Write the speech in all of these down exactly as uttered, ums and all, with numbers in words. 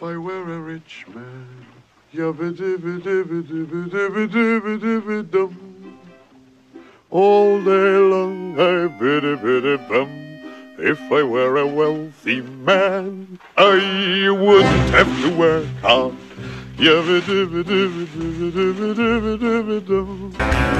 I were a rich man, yabba-dibba-dibba-dibba-dibba-dibba-dibba-dum. All day long I biddy-biddy-bum. If I were a wealthy man, I wouldn't have to work hard. Yabba-dibba-dibba-dibba-dibba-dibba-dibba-dum.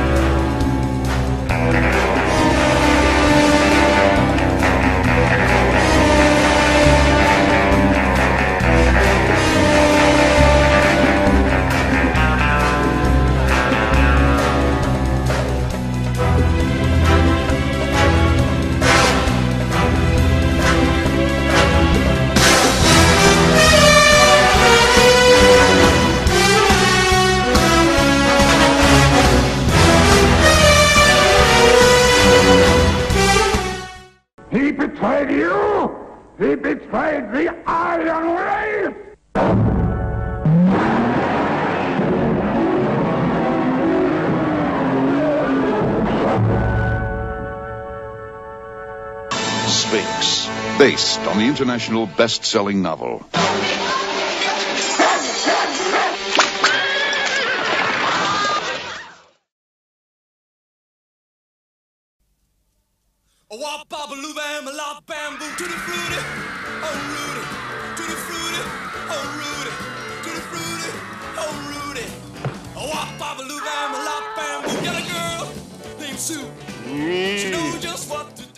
He betrayed you! He betrayed the Aryan race! Sphinx, based on the international best-selling novel. A wop bop a loo bam a lop bamboo to the fruity, oh Rudy, to the fruity, oh Rudy, to the fruity, oh Rudy. A wop bop a loo bam a lop bamboo. Got a girl named Sue. She knows just what to do.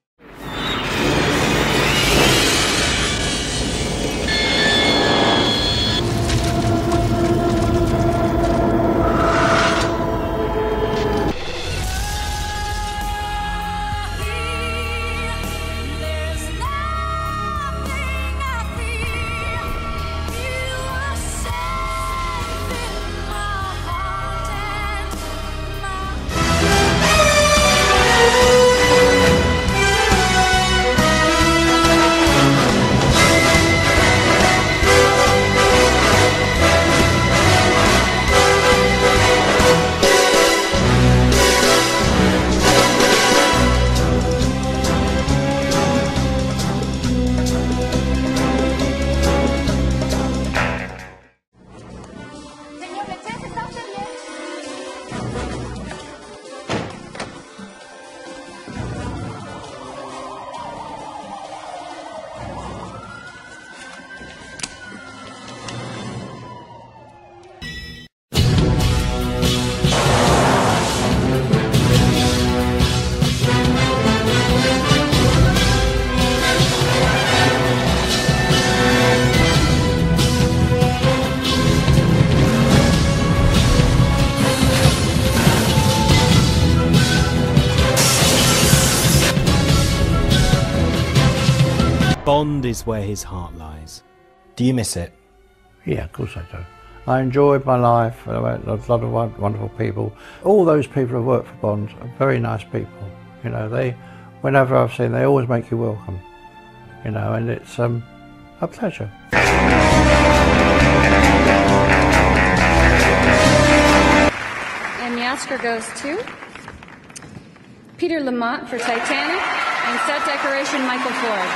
Bond is where his heart lies. Do you miss it? Yeah, of course I do. I enjoyed my life. I met a lot of wonderful people. All those people who work for Bond are very nice people. You know, they, whenever I've seen, they always make you welcome. You know, and it's um, a pleasure. And the Oscar goes to Peter Lamont for Titanic and set decoration Michael Ford.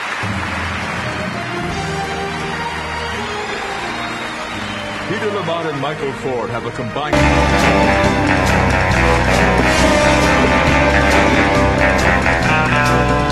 Peter Lamont and Michael Ford have a combined... Thank you.